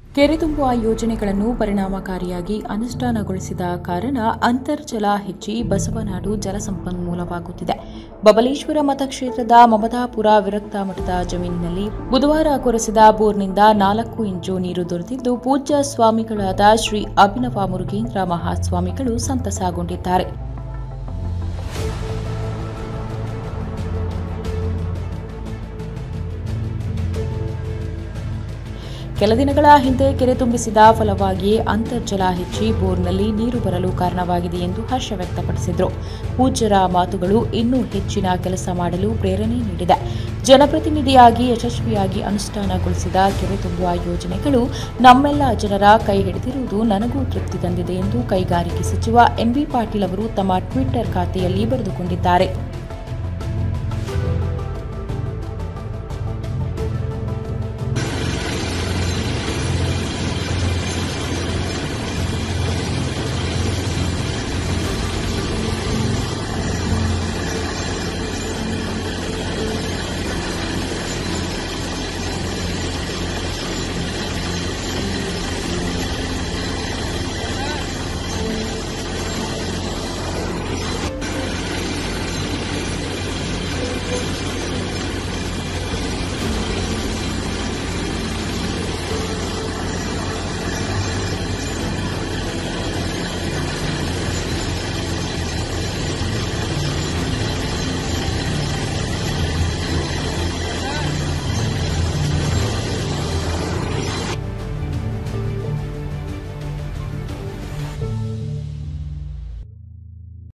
ಕೆರೆ ತುಂಬುವ ಯೋಜನೆಗಳನ್ನು ಪರಿಣಾಮಕಾರಿಯಾಗಿ ಅನುಷ್ಠಾನಗೊಳಿಸಿದ ಕಾರಣ ಅಂತರ್ಜಲ ಹೆಚ್ಚಿ ಬಸವನಾಡು ಜಲಸಂಪನ್ಮೂಲವಾಗುತ್ತಿದೆ. ಬಬಲೇಶ್ವರ ಮತಕ್ಷೇತ್ರದ ಮಮದಾಪುರ ವಿರಕ್ತ ಮಠದ ಜಮೀನಿನಲ್ಲಿ ಬುಧವಾರ ಕೊರೆಸಿದ ಬೋರ್ನಿಂದ 4 ಇಂಚು ನೀರು ದೊರೆತಿದ್ದು, ಪೂಜ್ಯ ಸ್ವಾಮಿಗಳಾದ ಶ್ರೀ ಅಭಿನವ ಮುರುಗೇಂದ್ರ ಮಹಾಸ್ವಾಮಿಗಳು ಸಂತಸಗೊಂಡಿದ್ದಾರೆ. ಕೆಲ ದಿನಗಳ ಹಿಂದೆ ಕೆರೆ ತುಂಬಿಸಿದ ಫಲವಾಗಿಯೇ ಅಂತರ್ಜಲ ಹೆಚ್ಚಿ ಬೋರ್ನಲ್ಲಿ ನೀರು ಬರಲು ಕಾರಣವಾಗಿದೆ ಎಂದು ಹರ್ಷ ವ್ಯಕ್ತಪಡಿಸಿದರು. ಪೂಜ್ಯರ ಮಾತುಗಳು ಇನ್ನೂ ಹೆಚ್ಚಿನ ಕೆಲಸ ಮಾಡಲು ಪ್ರೇರಣೆ ನೀಡಿದೆ. ಜನಪ್ರತಿನಿಧಿಯಾಗಿ ಯಶಸ್ವಿಯಾಗಿ ಅನುಷ್ಠಾನಗೊಳಿಸಿದ ಕೆರೆ ತುಂಬುವ ಯೋಜನೆಗಳು ನಮ್ಮೆಲ್ಲ ಜನರ ಕೈ ಹಿಡಿದಿರುವುದು ನನಗೂ ತೃಪ್ತಿ ತಂದಿದೆ ಎಂದು ಕೈಗಾರಿಕೆ ಸಚಿವ ಎನ್ಬಿ ಪಾಟೀಲ್ ಅವರು ತಮ್ಮ ಟ್ವಿಟರ್ ಖಾತೆಯಲ್ಲಿ ಬರೆದುಕೊಂಡಿದ್ದಾರೆ.